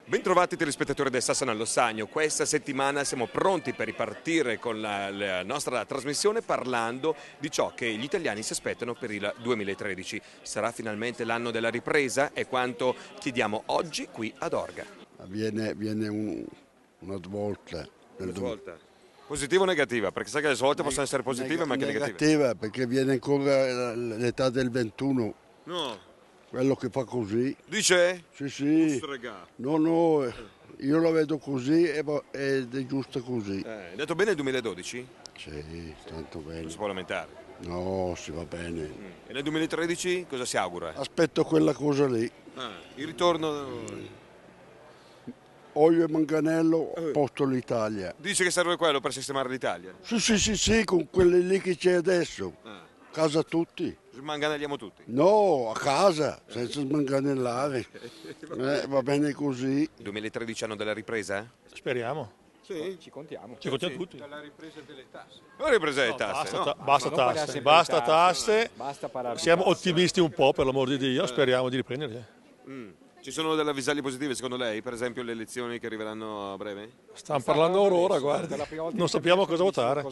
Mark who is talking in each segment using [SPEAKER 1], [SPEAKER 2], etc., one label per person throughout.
[SPEAKER 1] Bentrovati telespettatori del Sassano allo Stagno. Questa settimana siamo pronti per ripartire con la nostra trasmissione parlando di ciò che gli italiani si aspettano per il 2013. Sarà finalmente l'anno della ripresa? È quanto chiediamo oggi qui ad Orga.
[SPEAKER 2] Viene una svolta.
[SPEAKER 1] Una svolta? Positiva o negativa? Perché sai che le svolte possono essere positive ma anche negative.
[SPEAKER 2] Negativa, perché viene ancora l'età del 21.
[SPEAKER 1] No.
[SPEAKER 2] Quello che fa così.
[SPEAKER 1] Dice?
[SPEAKER 2] Sì. No, io la vedo così ed è giusta così.
[SPEAKER 1] È andato bene il 2012?
[SPEAKER 2] Sì, tanto bene.
[SPEAKER 1] Non si può lamentare.
[SPEAKER 2] No, si va bene.
[SPEAKER 1] E nel 2013 cosa si augura?
[SPEAKER 2] Aspetto quella cosa lì.
[SPEAKER 1] Il ritorno...
[SPEAKER 2] Olio e manganello, posto l'Italia.
[SPEAKER 1] Dice che serve quello per sistemare l'Italia?
[SPEAKER 2] Sì, con quelle lì che c'è adesso. Casa tutti.
[SPEAKER 1] Smanganelliamo tutti?
[SPEAKER 2] No, a casa, senza smanganellare. Va bene così.
[SPEAKER 1] 2013 anno della ripresa?
[SPEAKER 3] Speriamo.
[SPEAKER 1] Sì.
[SPEAKER 3] Ci contiamo tutti.
[SPEAKER 1] Dalla ripresa delle tasse. Non ripresa delle tasse, no.
[SPEAKER 3] Basta tasse.
[SPEAKER 4] Basta
[SPEAKER 3] Siamo ottimisti un po', per l'amor di Dio, speriamo di riprenderle.
[SPEAKER 1] Ci sono delle avvisaglie positive secondo lei? Per esempio le elezioni che arriveranno a breve?
[SPEAKER 3] Stanno parlando ora, guardi. Non sappiamo cosa votare.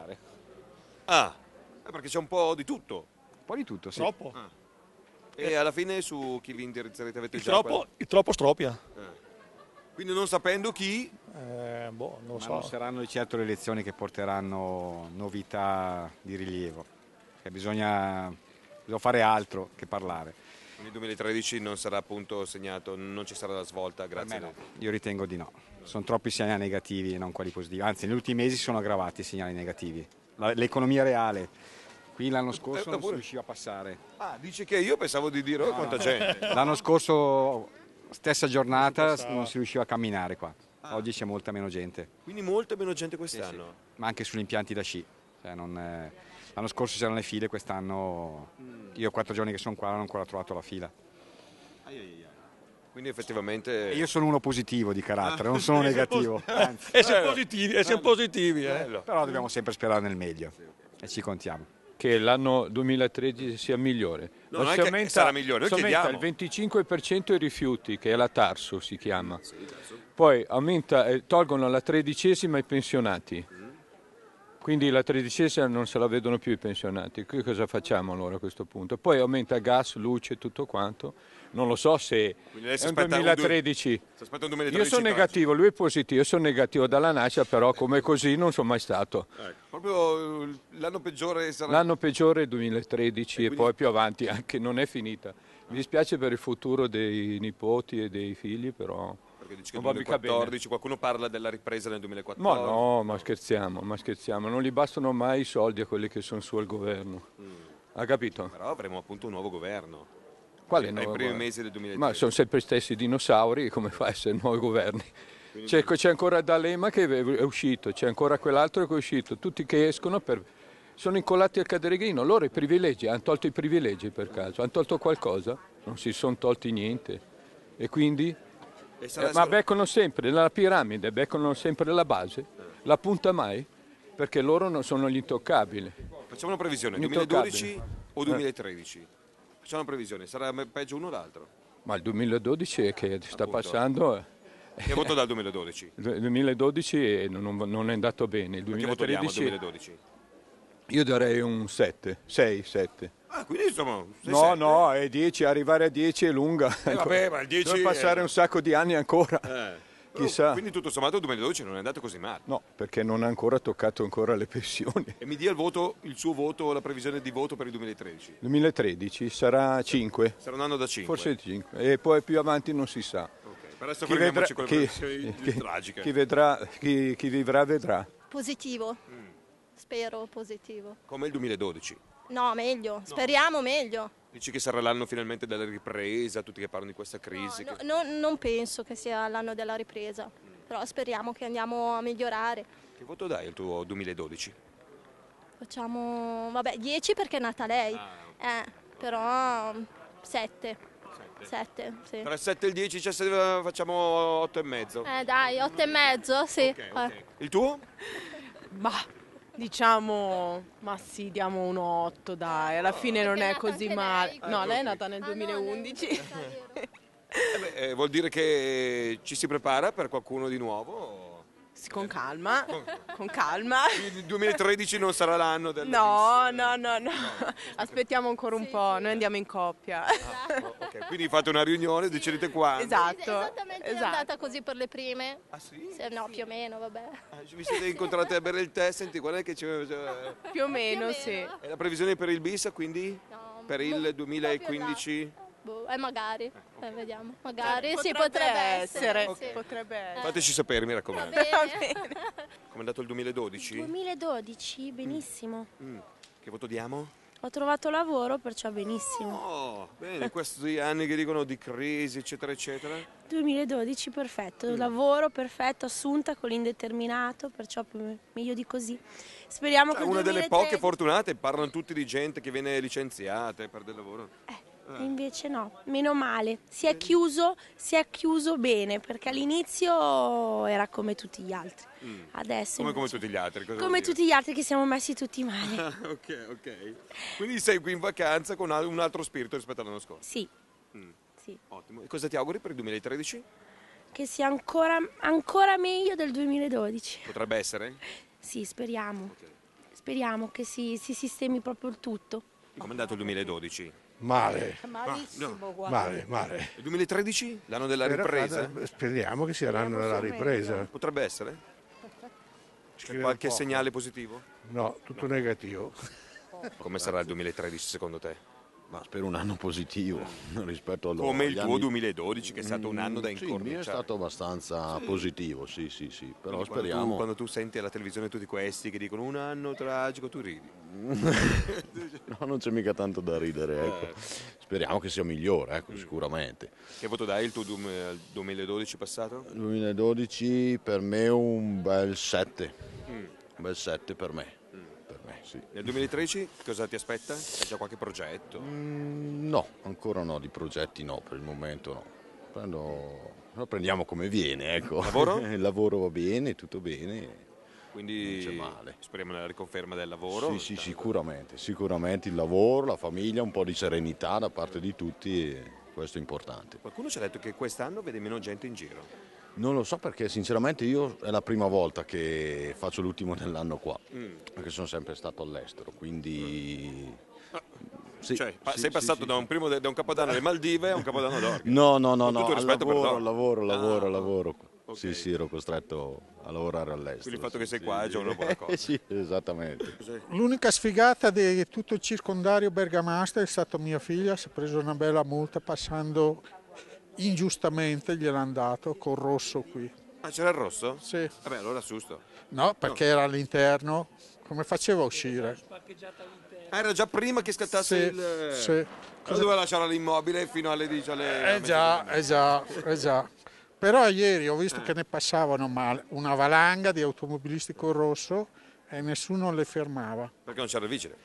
[SPEAKER 1] Perché c'è un po' di tutto.
[SPEAKER 4] Un po' di tutto, sì.
[SPEAKER 3] Troppo.
[SPEAKER 1] E alla fine su chi vi indirizzerete avete già
[SPEAKER 3] Il troppo stropia.
[SPEAKER 1] Quindi non sapendo chi...
[SPEAKER 3] non lo so.
[SPEAKER 4] Non saranno di certo le elezioni che porteranno novità di rilievo. Bisogna fare altro che parlare.
[SPEAKER 1] Nel 2013 non sarà appunto segnato, non ci sarà la svolta, grazie a lei.
[SPEAKER 4] Io ritengo di no. Sono troppi segnali negativi e non quelli positivi. Anzi, negli ultimi mesi sono aggravati i segnali negativi. L'economia reale. Qui l'anno scorso non si riusciva a passare.
[SPEAKER 1] Dice che io pensavo di dire quanta gente.
[SPEAKER 4] L'anno scorso, stessa giornata, non si riusciva a camminare qua. Oggi c'è molta meno gente.
[SPEAKER 1] Quindi molta meno gente quest'anno?
[SPEAKER 4] Sì. Ma anche sugli impianti da sci. L'anno scorso c'erano le file, quest'anno io 4 giorni che sono qua non ho ancora trovato la fila.
[SPEAKER 1] Quindi effettivamente...
[SPEAKER 4] Io sono uno positivo di carattere, non sono negativo. Anzi.
[SPEAKER 3] E siamo positivi.
[SPEAKER 4] Però dobbiamo sempre sperare nel meglio e ci contiamo.
[SPEAKER 5] Che l'anno 2013 sia migliore.
[SPEAKER 1] No, non è che sarà migliore, noi chiediamo.
[SPEAKER 5] Il 25% i rifiuti, che è la Tarso si chiama. Poi tolgono la 13ª i pensionati. Quindi la 13ª non se la vedono più i pensionati. Qui cosa facciamo allora a questo punto? Poi aumenta gas, luce, tutto quanto. Non lo so se è un 2013. Io sono negativo, lui è positivo. Io sono negativo dalla nascita, però come così non sono mai stato.
[SPEAKER 1] Proprio l'anno peggiore sarà...
[SPEAKER 5] L'anno peggiore è il 2013 e poi più avanti anche, non è finita. Mi dispiace per il futuro dei nipoti e dei figli, però...
[SPEAKER 1] Perché dice che nel 2014 qualcuno parla della ripresa nel 2014.
[SPEAKER 5] Ma no, ma scherziamo. Non gli bastano mai i soldi a quelli che sono su al governo. Ha capito?
[SPEAKER 1] Però avremo appunto un nuovo governo.
[SPEAKER 5] Quale
[SPEAKER 1] nei
[SPEAKER 5] nuovo
[SPEAKER 1] primi
[SPEAKER 5] governo?
[SPEAKER 1] mesi del 2013.
[SPEAKER 5] Ma sono sempre gli stessi dinosauri, come fa a essere nuovi governi? C'è ancora D'Alema che è uscito, c'è ancora quell'altro che è uscito, tutti che escono sono incollati al cadereghino. Loro i privilegi, hanno tolto i privilegi per caso, hanno tolto qualcosa? Non si sono tolti niente. E quindi... ma beccano sempre nella piramide, beccano sempre la base, la punta mai, perché loro non sono gli intoccabili.
[SPEAKER 1] Facciamo una previsione, 2012 o 2013? Facciamo una previsione, sarà peggio uno o l'altro?
[SPEAKER 5] Ma il 2012 è che sta passando...
[SPEAKER 1] Che voto dal 2012?
[SPEAKER 5] Il 2012 non è andato bene, il 2013...
[SPEAKER 1] Che 2012?
[SPEAKER 5] Io darei un 7, 6, 7.
[SPEAKER 1] Quindi insomma...
[SPEAKER 5] No, è 10, arrivare a 10 è lunga.
[SPEAKER 1] Vabbè, ma il 10...
[SPEAKER 5] Deve passare un sacco di anni ancora. Chissà.
[SPEAKER 1] Quindi tutto sommato il 2012 non è andato così male.
[SPEAKER 5] No, perché non ha ancora toccato le pensioni.
[SPEAKER 1] E mi dia il suo voto, la previsione di voto per il 2013?
[SPEAKER 5] Il 2013 sarà 5.
[SPEAKER 1] Sarà un anno da 5.
[SPEAKER 5] Forse 5. E poi più avanti non si sa.
[SPEAKER 1] Per adesso fermiamoci con le previsioni tragiche.
[SPEAKER 5] Chi vivrà vedrà.
[SPEAKER 6] Positivo. Spero positivo.
[SPEAKER 1] Come il 2012?
[SPEAKER 6] No, meglio. Speriamo meglio.
[SPEAKER 1] Dici che sarà l'anno finalmente della ripresa, tutti che parlano di questa crisi?
[SPEAKER 6] Non penso che sia l'anno della ripresa, però speriamo che andiamo a migliorare.
[SPEAKER 1] Che voto dai al tuo 2012?
[SPEAKER 6] Facciamo, 10 perché è nata lei, però 7. 7, sì.
[SPEAKER 1] Tra il 7 e il 10 facciamo 8 e mezzo.
[SPEAKER 6] Dai, 8 e mezzo, sì.
[SPEAKER 1] Okay. Il tuo?
[SPEAKER 7] Diciamo, ma sì, diamo un 8, dai, alla fine non è così male. No, lei è nata nel 2011.
[SPEAKER 1] Vuol dire che ci si prepara per qualcuno di nuovo?
[SPEAKER 7] Con calma, con calma.
[SPEAKER 1] Quindi il 2013 non sarà l'anno del...
[SPEAKER 7] No. Aspettiamo ancora un po', noi andiamo in coppia.
[SPEAKER 1] Ok, quindi fate una riunione, decidete quando.
[SPEAKER 7] Esatto.
[SPEAKER 6] Esattamente, è andata così per le prime.
[SPEAKER 1] Ah sì?
[SPEAKER 6] No, più o meno, vabbè.
[SPEAKER 1] Vi siete incontrate a bere il tè, senti, qual è che c'è...
[SPEAKER 7] Più o meno, sì.
[SPEAKER 1] E la previsione per il bis, quindi?
[SPEAKER 6] No,
[SPEAKER 1] Per il 2015?
[SPEAKER 6] Magari, vediamo. Magari
[SPEAKER 7] Potrebbe essere.
[SPEAKER 6] Sì.
[SPEAKER 7] Potrebbe essere.
[SPEAKER 1] Fateci sapere, mi
[SPEAKER 6] Va
[SPEAKER 1] raccomando.
[SPEAKER 6] bene.
[SPEAKER 1] Com'è andato il 2012?
[SPEAKER 8] 2012, benissimo.
[SPEAKER 1] Che voto diamo?
[SPEAKER 8] Ho trovato lavoro, perciò benissimo.
[SPEAKER 1] Oh, bene, questi anni che dicono di crisi, eccetera, eccetera.
[SPEAKER 8] 2012 perfetto, lavoro perfetto, assunta con l'indeterminato, perciò meglio di così. Speriamo che il
[SPEAKER 1] Una delle
[SPEAKER 8] 2013
[SPEAKER 1] poche fortunate, parlano tutti di gente che viene licenziata e perde il lavoro.
[SPEAKER 8] Invece no, meno male. Si è chiuso bene, perché all'inizio era come tutti gli altri. Adesso
[SPEAKER 1] Come
[SPEAKER 8] invece-
[SPEAKER 1] tutti gli altri. cosa
[SPEAKER 8] come
[SPEAKER 1] vuol dire?
[SPEAKER 8] tutti gli altri che siamo messi tutti male.
[SPEAKER 1] Ok. Quindi sei qui in vacanza con un altro spirito rispetto all'anno scorso.
[SPEAKER 8] Sì. Sì.
[SPEAKER 1] Ottimo. E cosa ti auguri per il 2013?
[SPEAKER 8] Che sia ancora meglio del 2012.
[SPEAKER 1] Potrebbe essere?
[SPEAKER 8] Sì, speriamo. Speriamo che si sistemi proprio il tutto.
[SPEAKER 1] Com'è andato il 2012?
[SPEAKER 3] Male,
[SPEAKER 7] Malissimo, guarda.
[SPEAKER 3] male.
[SPEAKER 1] Il 2013? L'anno della ripresa?
[SPEAKER 3] Speriamo che sia l'anno della ripresa.
[SPEAKER 1] Potrebbe essere?
[SPEAKER 3] Scrive
[SPEAKER 1] Qualche
[SPEAKER 3] poco.
[SPEAKER 1] segnale positivo?
[SPEAKER 3] No, tutto negativo.
[SPEAKER 1] Come sarà il 2013 secondo te?
[SPEAKER 9] Ma spero un anno positivo rispetto
[SPEAKER 1] Come il
[SPEAKER 9] agli
[SPEAKER 1] tuo
[SPEAKER 9] anni-
[SPEAKER 1] 2012 che è stato un anno da
[SPEAKER 9] Sì, il mio è
[SPEAKER 1] incorniciare.
[SPEAKER 9] stato abbastanza positivo, sì, però
[SPEAKER 1] Quindi
[SPEAKER 9] speriamo.
[SPEAKER 1] Quando tu senti alla televisione tutti questi che dicono un anno tragico, tu ridi.
[SPEAKER 9] No, non c'è mica tanto da ridere, ecco. Speriamo che sia migliore, ecco, sicuramente.
[SPEAKER 1] Che voto dai il tuo 2012 passato?
[SPEAKER 9] 2012 per me un bel 7. Un bel 7 per me. Per me, sì.
[SPEAKER 1] Nel 2013 cosa ti aspetta? Hai già qualche progetto?
[SPEAKER 9] No, ancora no, di progetti no, per il momento no. Lo prendiamo come viene, ecco.
[SPEAKER 1] Lavoro?
[SPEAKER 9] Il lavoro va bene, tutto bene.
[SPEAKER 1] Quindi
[SPEAKER 9] Non c'è male.
[SPEAKER 1] speriamo nella riconferma del lavoro.
[SPEAKER 9] Sì, sicuramente il lavoro, la famiglia, un po' di serenità da parte di tutti, e questo è importante.
[SPEAKER 1] Qualcuno ci ha detto che quest'anno vede meno gente in giro.
[SPEAKER 9] Non lo so perché sinceramente io è la prima volta che faccio l'ultimo dell'anno qua, perché sono sempre stato all'estero, quindi... Sì,
[SPEAKER 1] Sei passato da un capodanno alle Maldive a un capodanno d'Orga.
[SPEAKER 9] No,
[SPEAKER 1] Con tutto il rispetto per
[SPEAKER 9] al
[SPEAKER 1] loro.
[SPEAKER 9] lavoro.
[SPEAKER 1] Ok.
[SPEAKER 9] Sì, ero costretto a lavorare all'estero.
[SPEAKER 1] Quindi il fatto che sei
[SPEAKER 9] sì.
[SPEAKER 1] qua è già una buona cosa.
[SPEAKER 9] Sì, esattamente.
[SPEAKER 3] L'unica sfigata di tutto il circondario bergamasco è stato mia figlia, si è preso una bella multa passando ingiustamente, gliel'hanno dato col rosso qui.
[SPEAKER 1] Ah, c'era il rosso?
[SPEAKER 3] Sì.
[SPEAKER 1] Vabbè, allora assusto.
[SPEAKER 3] No, perché era all'interno, come faceva a uscire?
[SPEAKER 1] Ah, era già prima che scattasse
[SPEAKER 3] Sì,
[SPEAKER 1] il...
[SPEAKER 3] sì.
[SPEAKER 1] Cosa doveva lasciare l'immobile fino alle 10 alle...
[SPEAKER 3] già. Però ieri ho visto che ne passavano una valanga di automobilisti col rosso e nessuno le fermava.
[SPEAKER 1] Perché non c'era il vigile.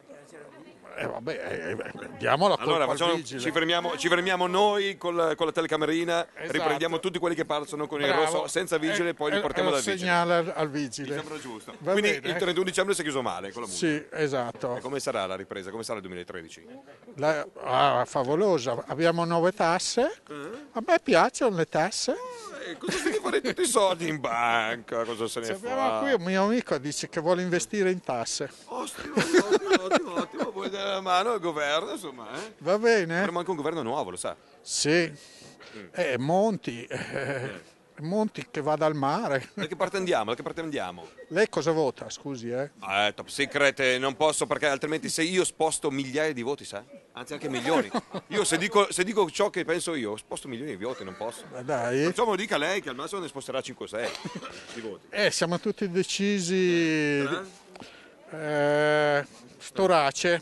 [SPEAKER 3] Diamo la colpa
[SPEAKER 1] Allora
[SPEAKER 3] al vigile.
[SPEAKER 1] ci fermiamo noi con la telecamerina,
[SPEAKER 3] Esatto.
[SPEAKER 1] riprendiamo tutti quelli che passano con il
[SPEAKER 3] Bravo.
[SPEAKER 1] rosso senza vigile e poi li portiamo dal vigile.
[SPEAKER 3] segnale al
[SPEAKER 1] Mi
[SPEAKER 3] vigile.
[SPEAKER 1] sembra giusto.
[SPEAKER 3] Va
[SPEAKER 1] Quindi
[SPEAKER 3] bene.
[SPEAKER 1] il 31 dicembre si è chiuso male con la multa.
[SPEAKER 3] Sì, esatto.
[SPEAKER 1] E come sarà la ripresa? Come sarà il 2013?
[SPEAKER 3] Favolosa. Abbiamo 9 tasse. A me piacciono le tasse.
[SPEAKER 1] Cosa se ne fare tutti i soldi in banca? Cosa se ne
[SPEAKER 3] Abbiamo
[SPEAKER 1] fa?
[SPEAKER 3] qui un mio amico dice che vuole investire in tasse.
[SPEAKER 1] Ottimo, vuoi dare la mano al governo, insomma, eh?
[SPEAKER 3] Va bene?
[SPEAKER 1] Avremo anche un governo nuovo, lo sa.
[SPEAKER 3] Sì. Monti. Monti che va dal mare.
[SPEAKER 1] Da che parte andiamo?
[SPEAKER 3] Lei cosa vota? Scusi,
[SPEAKER 1] Top secret, non posso perché altrimenti se io sposto migliaia di voti, sa? Anzi anche milioni. Io se dico ciò che penso io, sposto milioni di voti, non posso.
[SPEAKER 3] Dai.
[SPEAKER 1] Perciò me lo dica lei che al massimo ne sposterà 5-6 di voti.
[SPEAKER 3] Siamo tutti decisi. Storace.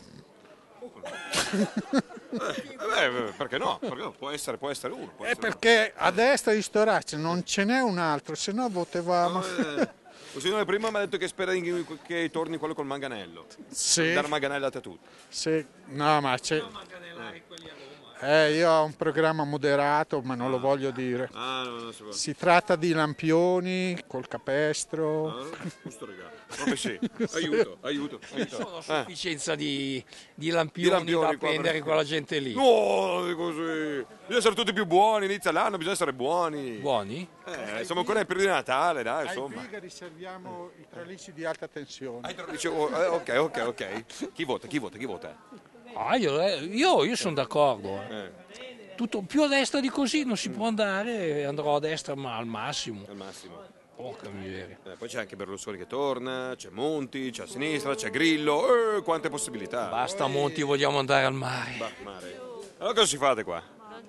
[SPEAKER 1] Perché no? Può essere uno.
[SPEAKER 3] Perché a destra di Storace non ce n'è un altro, se no votavamo.
[SPEAKER 1] Il signore prima mi ha detto che spera che torni quello col manganello.
[SPEAKER 3] Sì.
[SPEAKER 1] Dare manganellate a tutti.
[SPEAKER 3] Sì, no, ma c'è. Io ho un programma moderato, ma non lo voglio dire.
[SPEAKER 1] Non si può.
[SPEAKER 3] Si tratta di lampioni col capestro.
[SPEAKER 1] Giusto, raga. Proprio sì. Aiuto.
[SPEAKER 10] Sono a sufficienza di lampioni da prendere quella gente lì.
[SPEAKER 1] No, così. Bisogna essere tutti più buoni, inizia l'anno, bisogna essere buoni.
[SPEAKER 10] Buoni?
[SPEAKER 1] Siamo ancora nel periodo di Natale, dai,
[SPEAKER 3] Ai
[SPEAKER 1] insomma.
[SPEAKER 3] Vigari riserviamo i tralicci di alta tensione.
[SPEAKER 1] Ok. Chi vota?
[SPEAKER 10] Io sono d'accordo. Tutto, più a destra di così non si può andare, andrò a destra ma al massimo. Porca miseria.
[SPEAKER 1] Poi c'è anche Berlusconi che torna, c'è Monti, c'è a sinistra, c'è Grillo, quante possibilità.
[SPEAKER 10] Basta Monti, vogliamo andare al mare.
[SPEAKER 1] Mare. Allora cosa ci fate qua?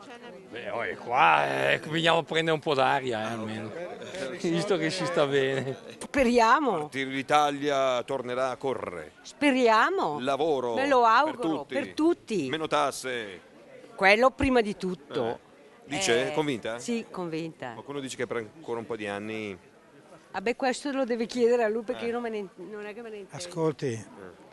[SPEAKER 10] Qua veniamo a prendere un po' d'aria almeno, visto che si sta bene.
[SPEAKER 11] Speriamo.
[SPEAKER 1] L'Italia tornerà a correre.
[SPEAKER 11] Speriamo.
[SPEAKER 1] Lavoro.
[SPEAKER 11] Me lo auguro per tutti.
[SPEAKER 1] Meno tasse.
[SPEAKER 11] Quello prima di tutto.
[SPEAKER 1] Dice? Convinta?
[SPEAKER 11] Sì, convinta.
[SPEAKER 1] Qualcuno dice che per ancora un po' di anni...
[SPEAKER 11] Vabbè, questo lo deve chiedere a lui perché io non è che me ne intendo.
[SPEAKER 12] Ascolti,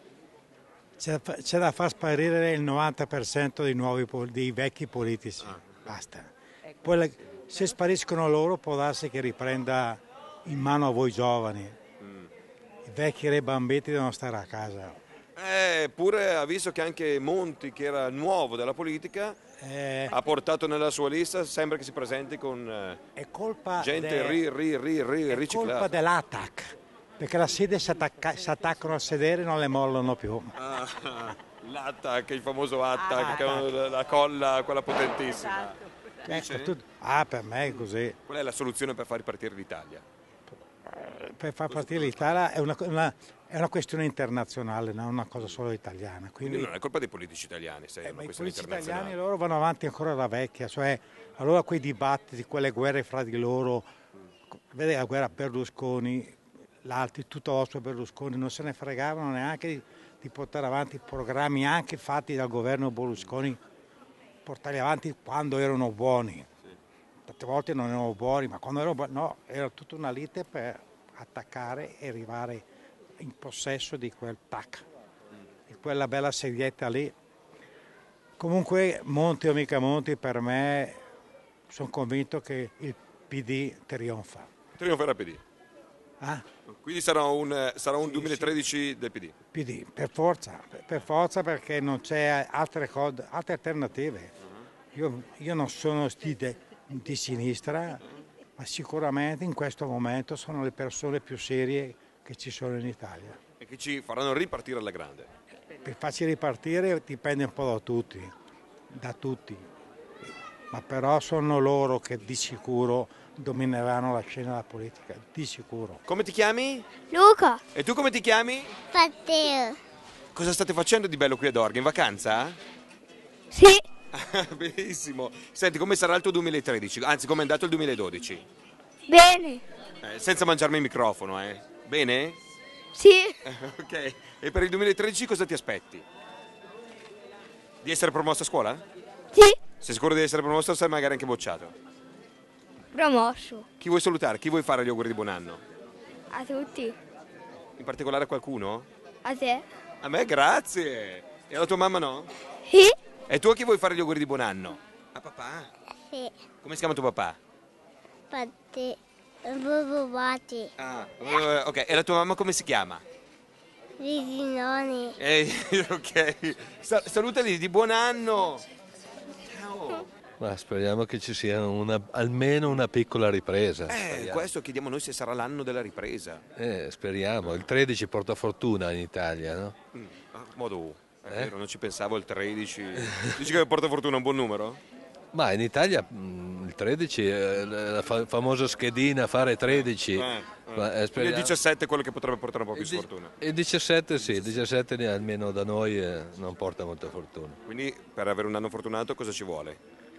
[SPEAKER 12] c'è da far sparire il 90% dei vecchi politici. Basta. Poi se spariscono loro può darsi che riprenda in mano a voi giovani. I vecchi rebambiti devono stare a casa.
[SPEAKER 1] Eppure ha visto che anche Monti, che era nuovo della politica, ha portato nella sua lista, sembra che si presenti con gente riciclata.
[SPEAKER 12] È colpa dell'ATAC, perché la sede si attaccano al sedere e non le mollano più.
[SPEAKER 1] L'ATAC, il famoso ATAC, che è la colla, quella potentissima.
[SPEAKER 12] Per me è così.
[SPEAKER 1] Qual è la soluzione per far ripartire l'Italia?
[SPEAKER 12] Per far partire l'Italia è una questione internazionale, non una cosa solo italiana.
[SPEAKER 1] Quindi non è colpa dei politici italiani, se è una questione
[SPEAKER 12] i politici
[SPEAKER 1] internazionale.
[SPEAKER 12] italiani loro vanno avanti ancora da vecchia, cioè allora quei dibattiti, quelle guerre fra di loro, vede la guerra Berlusconi, l'altro tutto osso Berlusconi, non se ne fregavano neanche di portare avanti programmi anche fatti dal governo Berlusconi, portarli avanti quando erano buoni. Tante volte non erano buoni, ma quando erano buoni, no, era tutta una lite per attaccare e arrivare in possesso di quel TAC, di quella bella sedietta lì. Comunque Monti o mica Monti, per me sono convinto che il PD trionfa.
[SPEAKER 1] Trionferà il PD? Quindi sarà un 2013 del PD?
[SPEAKER 12] PD, per forza perché non c'è altre alternative. Io non sono di sinistra, ma sicuramente in questo momento sono le persone più serie che ci sono in Italia.
[SPEAKER 1] E che ci faranno ripartire alla grande.
[SPEAKER 12] Per farci ripartire dipende un po' da tutti, ma però sono loro che di sicuro domineranno la scena della politica, di sicuro.
[SPEAKER 1] Come ti chiami?
[SPEAKER 13] Luca.
[SPEAKER 1] E tu come ti chiami?
[SPEAKER 13] Matteo.
[SPEAKER 1] Cosa state facendo di bello qui ad Orga? In vacanza?
[SPEAKER 13] Sì.
[SPEAKER 1] Benissimo. Senti, come sarà il tuo 2013? Anzi, come è andato il 2012?
[SPEAKER 13] Bene.
[SPEAKER 1] Senza mangiarmi il microfono, Bene?
[SPEAKER 13] Sì.
[SPEAKER 1] Ok. E per il 2013 cosa ti aspetti? Di essere promosso a scuola?
[SPEAKER 13] Sì.
[SPEAKER 1] Sei sicuro di essere promosso o sei magari anche bocciato?
[SPEAKER 13] Promosso.
[SPEAKER 1] Chi vuoi salutare? Chi vuoi fare gli auguri di buon anno?
[SPEAKER 13] A tutti.
[SPEAKER 1] In particolare a qualcuno?
[SPEAKER 13] A te.
[SPEAKER 1] A me, grazie. E alla tua mamma no?
[SPEAKER 13] Sì.
[SPEAKER 1] E tu a chi vuoi fare gli auguri di buon anno? A papà?
[SPEAKER 13] Sì.
[SPEAKER 1] Come si chiama tuo papà?
[SPEAKER 13] Patti.
[SPEAKER 1] Ok, e la tua mamma come si chiama?
[SPEAKER 13] Visinoni.
[SPEAKER 1] Ok, salutali di buon anno. Ciao.
[SPEAKER 14] Ma speriamo che ci sia almeno una piccola ripresa.
[SPEAKER 1] Questo chiediamo noi, se sarà l'anno della ripresa.
[SPEAKER 14] Speriamo, il 13 porta fortuna in Italia, no?
[SPEAKER 1] Non ci pensavo il 13. Dici che porta fortuna un buon numero?
[SPEAKER 14] Ma in Italia il 13, la famosa schedina fare 13.
[SPEAKER 1] Quindi il 17 è quello che potrebbe portare un po' più sfortuna.
[SPEAKER 14] Il 17 sì, il 17 almeno da noi non porta molta fortuna.
[SPEAKER 1] Quindi per avere un anno fortunato cosa ci vuole?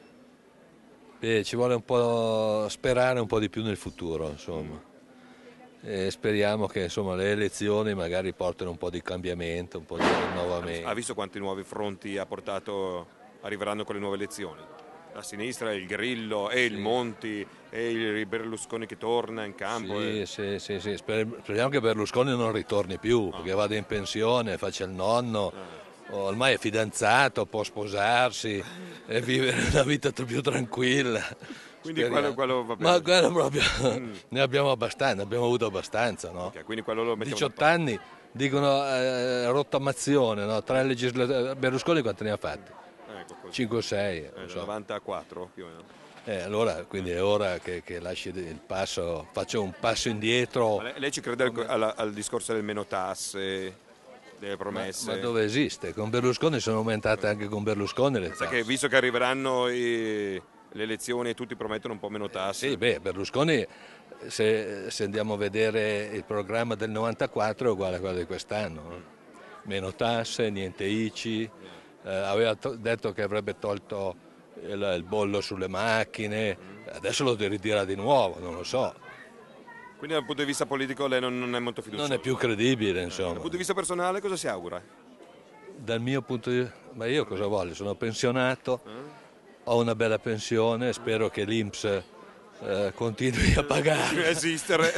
[SPEAKER 14] Ci vuole un po' sperare un po' di più nel futuro, insomma. E speriamo che insomma, le elezioni magari portino un po' di cambiamento, un po' di rinnovamento.
[SPEAKER 1] Ha visto quanti nuovi fronti arriveranno con le nuove elezioni? La sinistra, il Grillo e il Monti e il Berlusconi che torna in campo.
[SPEAKER 14] Sì. Speriamo che Berlusconi non ritorni più, perché vada in pensione, faccia il nonno ormai è fidanzato, può sposarsi e vivere una vita più tranquilla.
[SPEAKER 1] Quindi quello va bene.
[SPEAKER 14] Ma quello proprio ne abbiamo abbastanza, ne abbiamo avuto abbastanza, no?
[SPEAKER 1] Okay, quindi quello lo mettiamo
[SPEAKER 14] 18 anni, dicono rottamazione, no? 3 legislature. Berlusconi quanti ne ha fatti?
[SPEAKER 1] Ecco,
[SPEAKER 14] 5 o 6.
[SPEAKER 1] 94 più o meno.
[SPEAKER 14] Allora, quindi è ora che lasci il passo, faccia un passo indietro.
[SPEAKER 1] Ma lei ci crede al discorso del meno tasse, delle promesse?
[SPEAKER 14] Ma dove esiste? Con Berlusconi sono aumentate anche con Berlusconi le tasse.
[SPEAKER 1] Che visto che arriveranno le elezioni e tutti promettono un po' meno tasse.
[SPEAKER 14] Sì, Berlusconi, se andiamo a vedere il programma del 94 è uguale a quello di quest'anno. Meno tasse, niente ICI, aveva detto che avrebbe tolto il bollo sulle macchine, adesso lo ridirà di nuovo, non lo so.
[SPEAKER 1] Quindi dal punto di vista politico lei non è molto fiducioso?
[SPEAKER 14] Non è più credibile, insomma.
[SPEAKER 1] Dal punto di vista personale cosa si augura?
[SPEAKER 14] Dal mio punto di vista, ma io cosa voglio? Sono pensionato, ho una bella pensione, spero che l'INPS continui a pagare.
[SPEAKER 1] Esistere.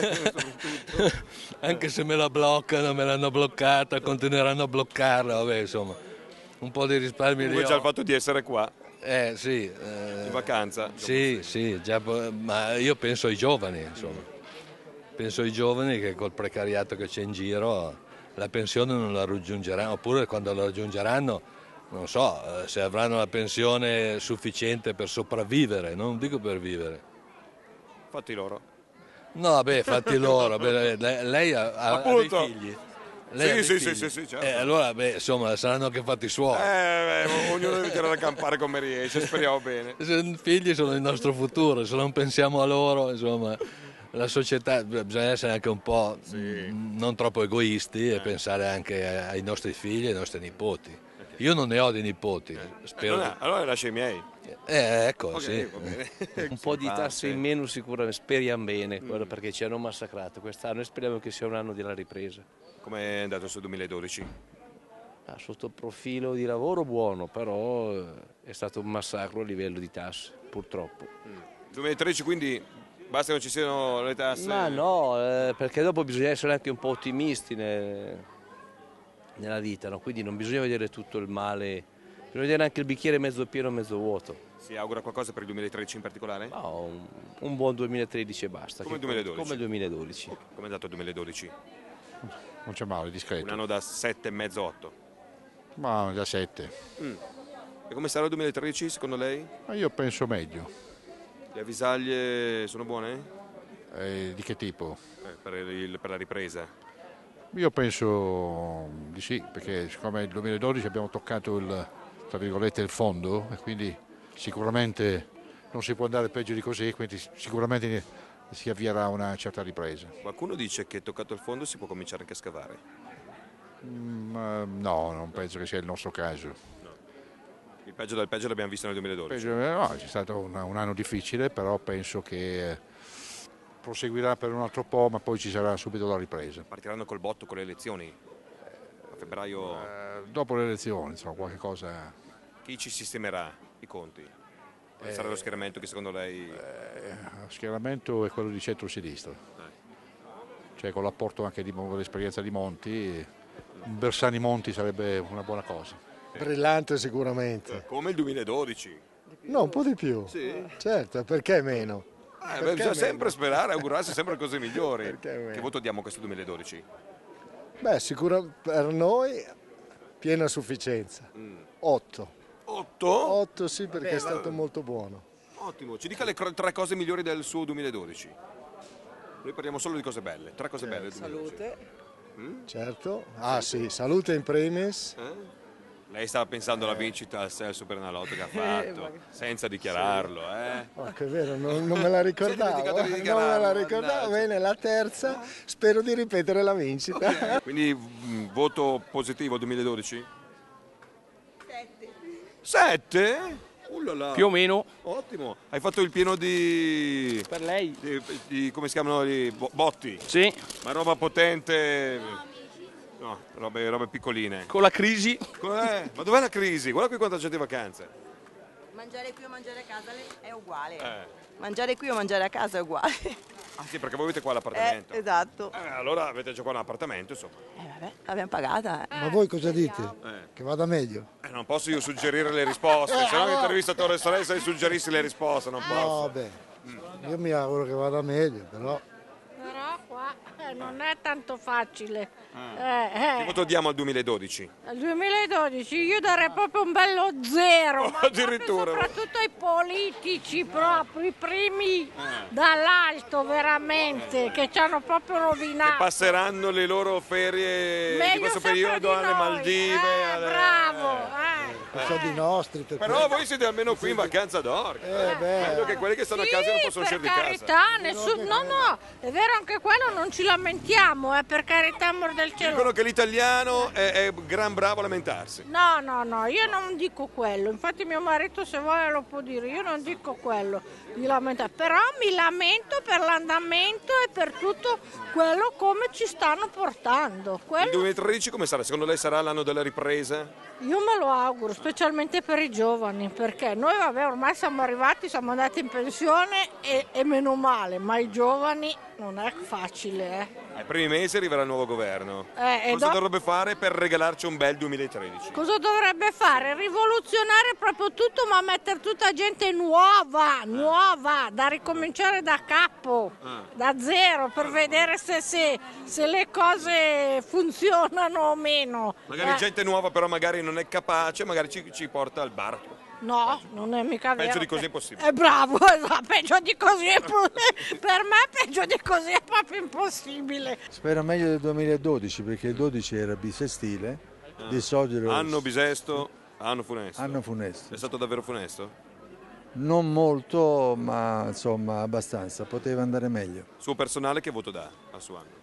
[SPEAKER 14] Anche se me la bloccano, me l'hanno bloccata, continueranno a bloccarla, vabbè, insomma, un po' di risparmio.
[SPEAKER 1] Comunque già il fatto di essere qua.
[SPEAKER 14] Sì.
[SPEAKER 1] In vacanza.
[SPEAKER 14] Sì, già, ma io penso ai giovani, insomma. Penso ai giovani che col precariato che c'è in giro la pensione non la raggiungeranno, oppure quando la raggiungeranno, non so, se avranno la pensione sufficiente per sopravvivere, non dico per vivere.
[SPEAKER 1] Fatti loro.
[SPEAKER 14] No, fatti loro. Lei ha dei figli?
[SPEAKER 1] Sì, certo.
[SPEAKER 14] Allora, insomma, saranno anche fatti suoi.
[SPEAKER 1] Ognuno deve tirare a campare come riesce, speriamo bene.
[SPEAKER 14] I figli sono il nostro futuro, se non pensiamo a loro, insomma, la società, bisogna essere anche un po' non troppo egoisti e pensare anche ai nostri figli e ai nostri nipoti. Io non ne ho di nipoti, spero.
[SPEAKER 1] Allora lascia i miei.
[SPEAKER 14] Ecco,
[SPEAKER 1] Okay,
[SPEAKER 14] sì.
[SPEAKER 15] Un po' di tasse in meno sicuramente, speriamo bene, perché ci hanno massacrato quest'anno e speriamo che sia un anno della ripresa.
[SPEAKER 1] Come è andato sul 2012?
[SPEAKER 15] Sotto il profilo di lavoro buono, però è stato un massacro a livello di tasse, purtroppo.
[SPEAKER 1] 2013 quindi basta che non ci siano le tasse?
[SPEAKER 15] Ma no, perché dopo bisogna essere anche un po' ottimisti nella vita, no? Quindi non bisogna vedere tutto il male, bisogna vedere anche il bicchiere mezzo pieno, mezzo vuoto.
[SPEAKER 1] Si augura qualcosa per il 2013 in particolare?
[SPEAKER 15] No, un buon 2013 e basta.
[SPEAKER 1] Come il 2012?
[SPEAKER 15] Come il 2012.
[SPEAKER 1] Come è andato il 2012?
[SPEAKER 16] Non c'è male, discreto.
[SPEAKER 1] Un anno da 7,5-8?
[SPEAKER 16] Ma da 7.
[SPEAKER 1] E come sarà il 2013 secondo lei?
[SPEAKER 16] Ma io penso meglio.
[SPEAKER 1] Le avvisaglie sono buone?
[SPEAKER 16] Di che tipo?
[SPEAKER 1] Per la ripresa?
[SPEAKER 16] Io penso di sì, perché siccome nel 2012 abbiamo toccato tra virgolette, il fondo e quindi sicuramente non si può andare peggio di così, quindi sicuramente si avvierà una certa ripresa.
[SPEAKER 1] Qualcuno dice che toccato il fondo si può cominciare anche a scavare.
[SPEAKER 16] No, non penso che sia il nostro caso.
[SPEAKER 1] No. Il peggio del peggio l'abbiamo visto nel 2012.
[SPEAKER 16] No, c'è stato un anno difficile, però penso che proseguirà per un altro po', ma poi ci sarà subito la ripresa.
[SPEAKER 1] Partiranno col botto con le elezioni a febbraio?
[SPEAKER 16] Dopo le elezioni, insomma, qualche cosa.
[SPEAKER 1] Chi ci sistemerà i conti? Quale sarà lo schieramento che secondo lei?
[SPEAKER 16] Lo schieramento è quello di centro-sinistra, cioè con l'apporto anche dell'esperienza di Monti, un Bersani-Monti sarebbe una buona cosa.
[SPEAKER 17] Brillante sicuramente.
[SPEAKER 1] Come il 2012?
[SPEAKER 17] No, un po' di più.
[SPEAKER 1] Sì?
[SPEAKER 17] Certo, perché meno?
[SPEAKER 1] Bisogna sempre sperare, augurarsi sempre cose migliori. Che voto diamo a questo 2012?
[SPEAKER 17] Beh, sicuro per noi piena sufficienza. 8.
[SPEAKER 1] 8?
[SPEAKER 17] 8 sì, perché è stato molto buono.
[SPEAKER 1] Ottimo, ci dica le 3 cose migliori del suo 2012. Noi parliamo solo di cose belle, 3 cose belle del 2012.
[SPEAKER 11] Salute.
[SPEAKER 17] Certo. Ah sì, salute in primis.
[SPEAKER 1] Lei stava pensando alla vincita al Supernalotto che ha fatto, senza dichiararlo.
[SPEAKER 17] Che è vero, non me la ricordavo. Non me la ricordavo. Bene, la terza, spero di ripetere la vincita.
[SPEAKER 1] Okay. Quindi voto positivo 2012? 7?
[SPEAKER 15] Più o meno.
[SPEAKER 1] Ottimo. Hai fatto il pieno di...
[SPEAKER 15] Per lei?
[SPEAKER 1] Di come si chiamano? Di botti?
[SPEAKER 15] Sì.
[SPEAKER 1] Ma roba potente? No, robe piccoline.
[SPEAKER 15] Con la crisi?
[SPEAKER 1] Ma dov'è la crisi? Guarda qui quanta gente di vacanze.
[SPEAKER 11] Mangiare qui o mangiare a casa è uguale. Mangiare qui o mangiare a casa è uguale.
[SPEAKER 1] Ah sì, perché voi avete qua l'appartamento.
[SPEAKER 18] Esatto.
[SPEAKER 1] Allora avete già qua un appartamento, insomma.
[SPEAKER 18] Vabbè, l'abbiamo pagata.
[SPEAKER 17] Ma voi cosa dite? Che vada meglio?
[SPEAKER 1] Non posso io suggerire le risposte, se no l'intervistatore sarei se suggerissi le risposte, non posso.
[SPEAKER 17] Vabbè, io mi auguro che vada meglio, però...
[SPEAKER 19] Però qua non è tanto facile.
[SPEAKER 1] Che voto diamo al 2012?
[SPEAKER 19] Al 2012 io darei proprio un bello 0, ma
[SPEAKER 1] addirittura.
[SPEAKER 19] soprattutto ai politici, proprio i primi dall'alto veramente, che ci hanno proprio rovinato.
[SPEAKER 1] Passeranno le loro ferie
[SPEAKER 19] Meglio
[SPEAKER 1] di questo
[SPEAKER 19] sempre
[SPEAKER 1] periodo
[SPEAKER 19] di
[SPEAKER 1] alle
[SPEAKER 19] noi.
[SPEAKER 1] Maldive.
[SPEAKER 19] Bravo.
[SPEAKER 17] Sono di nostri.
[SPEAKER 1] Però voi siete almeno qui in vacanza d'oro. Vedo che quelli che stanno a casa non possono uscire di casa.
[SPEAKER 19] Carità, no, è vero anche quello, non ci lamentiamo, per carità, amor del cielo.
[SPEAKER 1] Dicono che l'italiano è gran bravo a lamentarsi.
[SPEAKER 19] No, io non dico quello, infatti mio marito se vuole lo può dire, io non dico quello di lamentare, però mi lamento per l'andamento e per tutto quello come ci stanno portando.
[SPEAKER 1] Il 2013 come sarà? Secondo lei sarà l'anno della ripresa?
[SPEAKER 19] Io me lo auguro, specialmente per i giovani, perché noi ormai siamo arrivati, siamo andati in pensione e meno male, ma i giovani non è facile.
[SPEAKER 1] Ai primi mesi arriverà il nuovo governo.
[SPEAKER 19] Cosa
[SPEAKER 1] dovrebbe fare per regalarci un bel 2013?
[SPEAKER 19] Cosa dovrebbe fare? Rivoluzionare proprio tutto, ma mettere tutta gente nuova, da ricominciare da capo, da zero, per vedere se le cose funzionano o meno.
[SPEAKER 1] Magari gente nuova però magari non è capace, magari ci porta al bar.
[SPEAKER 19] No, non è mica vero.
[SPEAKER 1] Peggio di così è possibile.
[SPEAKER 19] È bravo, peggio di così è per me peggio di così è proprio impossibile.
[SPEAKER 20] Spero meglio del 2012 perché il 12 era bisestile, di solito...
[SPEAKER 1] Anno bisesto, anno funesto.
[SPEAKER 20] Anno funesto.
[SPEAKER 1] È stato davvero funesto?
[SPEAKER 20] Non molto, ma insomma abbastanza, poteva andare meglio.
[SPEAKER 1] Suo personale che voto dà al suo anno?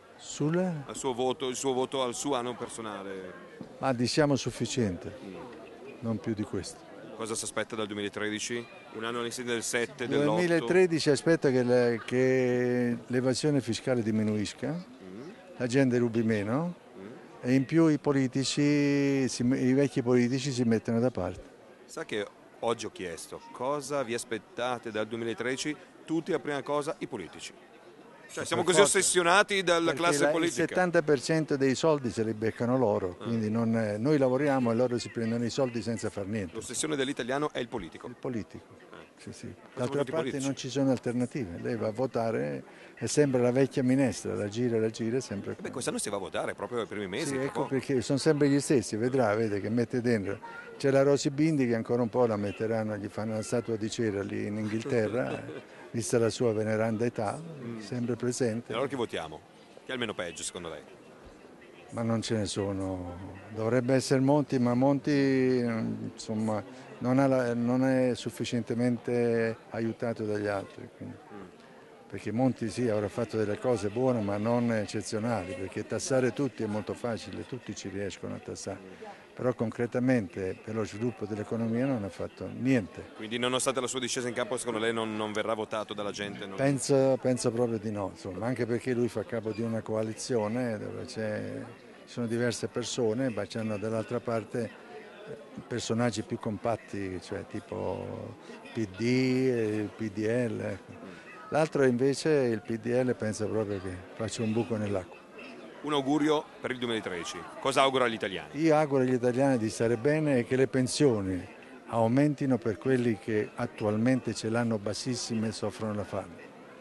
[SPEAKER 1] Il suo voto al suo anno personale?
[SPEAKER 20] Ma diciamo sufficiente, non più di questo.
[SPEAKER 1] Cosa si aspetta dal 2013? Un anno all'insieme del 7, dell'8?
[SPEAKER 20] 2013 aspetta che l'evasione fiscale diminuisca, la gente rubi meno e in più i vecchi politici si mettono da parte.
[SPEAKER 1] Sa che oggi ho chiesto cosa vi aspettate dal 2013? Tutti la prima cosa i politici. Cioè, siamo così ossessionati dalla classe politica.
[SPEAKER 20] Il 70% dei soldi se li beccano loro, quindi noi lavoriamo e loro si prendono i soldi senza far niente.
[SPEAKER 1] L'ossessione dell'italiano è il politico.
[SPEAKER 20] Il politico, sì. D'altra parte non ci sono alternative, lei va a votare, è sempre la vecchia minestra, la gira, sempre qua.
[SPEAKER 1] Quest'anno si va a votare proprio ai primi mesi.
[SPEAKER 20] Sì, ecco perché sono sempre gli stessi, vedrà, vede che mette dentro. C'è la Rosy Bindi che ancora un po' la metteranno, gli fanno una statua di cera lì in Inghilterra. Vista la sua veneranda età, sempre presente.
[SPEAKER 1] E allora chi votiamo? Chi è almeno peggio secondo lei?
[SPEAKER 20] Ma non ce ne sono. Dovrebbe essere Monti, ma Monti insomma, non è sufficientemente aiutato dagli altri. Quindi. Perché Monti sì, avrà fatto delle cose buone ma non eccezionali, perché tassare tutti è molto facile, tutti ci riescono a tassare. Però concretamente per lo sviluppo dell'economia non ha fatto niente.
[SPEAKER 1] Quindi nonostante la sua discesa in campo secondo lei non verrà votato dalla gente?
[SPEAKER 20] Penso proprio di no, insomma, anche perché lui fa capo di una coalizione dove ci sono diverse persone, ma c'hanno dall'altra parte personaggi più compatti, cioè tipo PD, il PDL. Ecco. L'altro invece, il PDL, pensa proprio che faccia un buco nell'acqua.
[SPEAKER 1] Un augurio per il 2013. Cosa augura agli italiani?
[SPEAKER 20] Io auguro agli italiani di stare bene e che le pensioni aumentino per quelli che attualmente ce l'hanno bassissime e soffrono la fame.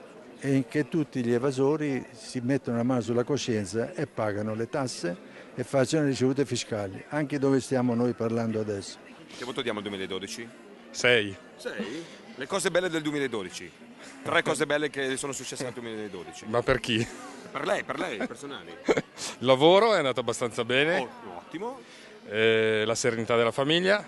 [SPEAKER 20] E che tutti gli evasori si mettono la mano sulla coscienza e pagano le tasse e facciano le ricevute fiscali, anche dove stiamo noi parlando adesso.
[SPEAKER 1] Che voto diamo al 2012?
[SPEAKER 21] 6.
[SPEAKER 1] 6? Le cose belle del 2012. 3 cose belle che sono successe nel 2012.
[SPEAKER 21] Ma per chi?
[SPEAKER 1] Per lei, personali.
[SPEAKER 21] Il lavoro è andato abbastanza bene.
[SPEAKER 1] Ottimo.
[SPEAKER 21] La serenità della famiglia.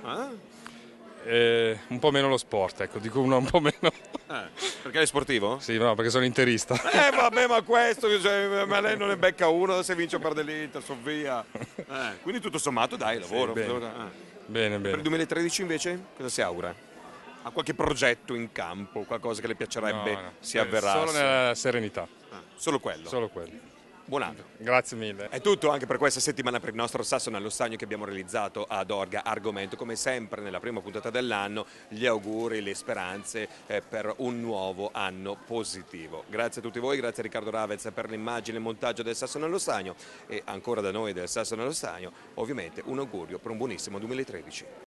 [SPEAKER 21] Un po' meno lo sport, ecco, dico un po' meno.
[SPEAKER 1] Perché è sportivo?
[SPEAKER 21] Sì, no, perché sono interista.
[SPEAKER 1] Vabbè, ma questo, cioè, ma lei non ne becca uno se vince o perde l'Inter, so via. Quindi tutto sommato, dai, lavoro.
[SPEAKER 21] Sì, bene.
[SPEAKER 1] Per il 2013 invece cosa si augura? Ha qualche progetto in campo, qualcosa che le piacerebbe si avverasse?
[SPEAKER 21] Solo nella serenità.
[SPEAKER 1] Solo quello?
[SPEAKER 21] Solo quello.
[SPEAKER 1] Buon anno.
[SPEAKER 21] Grazie mille.
[SPEAKER 1] È tutto anche per questa settimana per il nostro Sassone allo Stagno che abbiamo realizzato ad Orga Argomento. Come sempre nella prima puntata dell'anno gli auguri, le speranze per un nuovo anno positivo. Grazie a tutti voi, grazie a Riccardo Ravez per l'immagine e il montaggio del Sassone allo Stagno e ancora da noi del Sassone allo Stagno ovviamente un augurio per un buonissimo 2013.